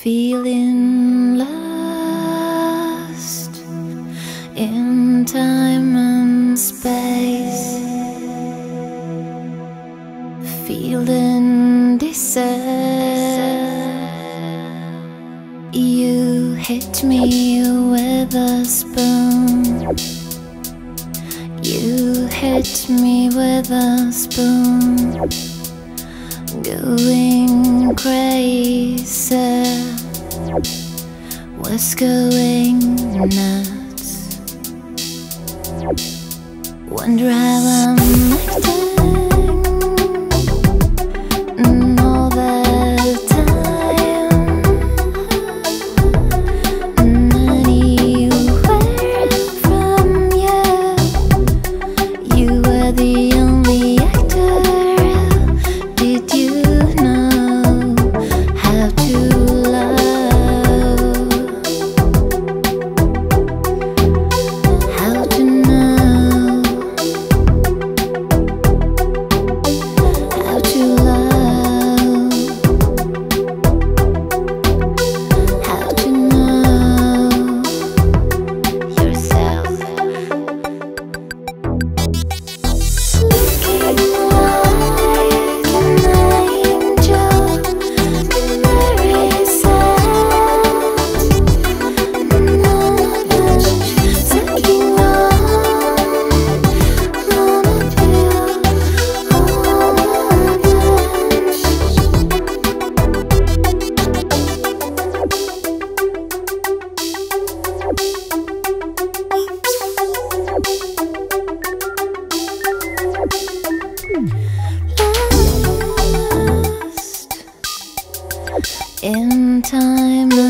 Feeling lost in time and space, feeling desert. You hit me with a spoon. You hit me with a spoon. Going crazy, was going nuts. Wonder how I'm acting all the time. Anywhere from you, you were the only actor. Did you know how to love? How to know how to love? How to know yourself? Looking like an angel, very sad. Sucking on a pill, lost in time